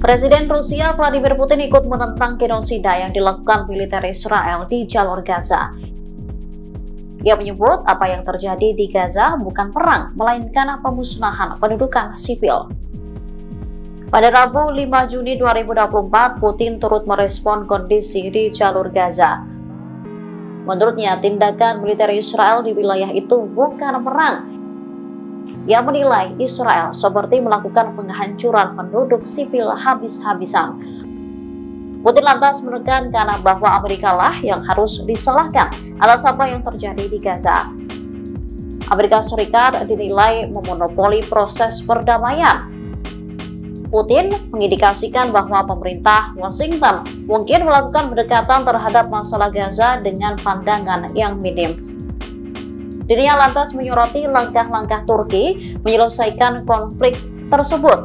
Presiden Rusia Vladimir Putin ikut menentang genosida yang dilakukan militer Israel di jalur Gaza. Ia menyebut apa yang terjadi di Gaza bukan perang, melainkan pemusnahan pendudukan sipil. Pada Rabu 5 Juni 2024, Putin turut merespon kondisi di jalur Gaza. Menurutnya, tindakan militer Israel di wilayah itu bukan perang. Ia menilai Israel seperti melakukan penghancuran penduduk sipil habis-habisan. Putin lantas menekankan bahwa Amerika lah yang harus disalahkan atas apa yang terjadi di Gaza. Amerika Serikat dinilai memonopoli proses perdamaian. Putin mengindikasikan bahwa pemerintah Washington mungkin melakukan pendekatan terhadap masalah Gaza dengan pandangan yang minim. Dirinya lantas menyoroti langkah-langkah Turki menyelesaikan konflik tersebut.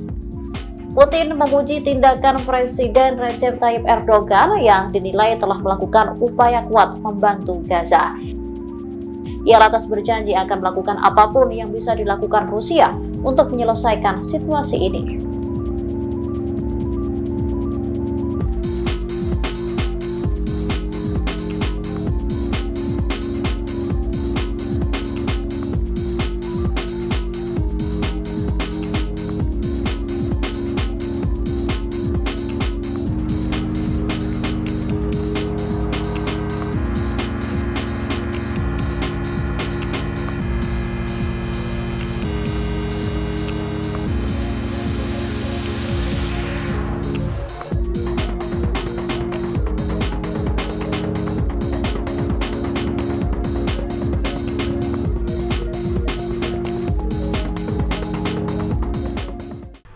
Putin memuji tindakan Presiden Recep Tayyip Erdogan yang dinilai telah melakukan upaya kuat membantu Gaza. Ia lantas berjanji akan melakukan apapun yang bisa dilakukan Rusia untuk menyelesaikan situasi ini.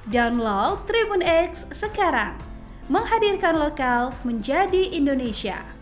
Download Tribun X sekarang, menghadirkan lokal menjadi Indonesia.